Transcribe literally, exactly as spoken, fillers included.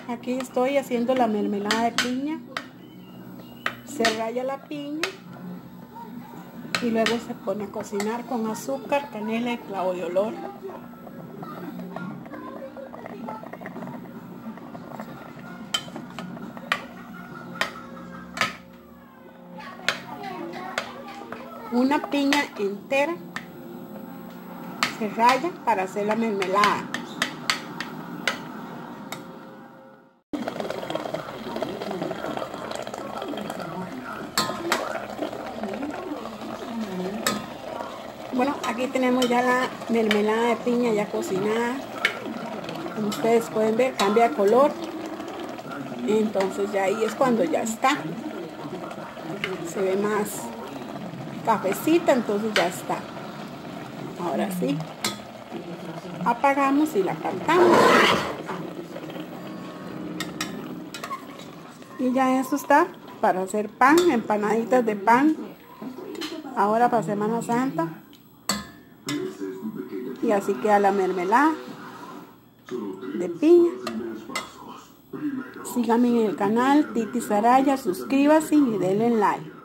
Aquí estoy haciendo la mermelada de piña. Se raya la piña y luego se pone a cocinar con azúcar, canela y clavo de olor. Una piña entera se raya para hacer la mermelada. Bueno, aquí tenemos ya la mermelada de piña ya cocinada. Como ustedes pueden ver, cambia de color. Entonces ya ahí es cuando ya está. Se ve más cafecita, entonces ya está. Ahora sí, apagamos y la apartamos. Y ya eso está para hacer pan, empanaditas de pan. Ahora para Semana Santa. Y así queda la mermelada de piña. Síganme en el canal Titi Saraya, suscríbase y denle like.